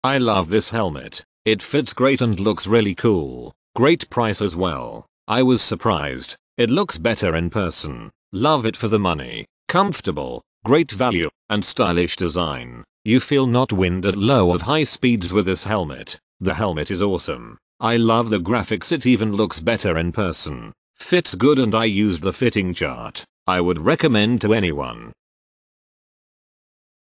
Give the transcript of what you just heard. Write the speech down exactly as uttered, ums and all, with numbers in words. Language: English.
I love this helmet. It fits great and looks really cool. Great price as well. I was surprised. It looks better in person. Love it for the money. Comfortable, great value, and stylish design. You feel not wind at low or high speeds with this helmet. The helmet is awesome. I love the graphics. It even looks better in person. Fits good and I used the fitting chart. I would recommend to anyone.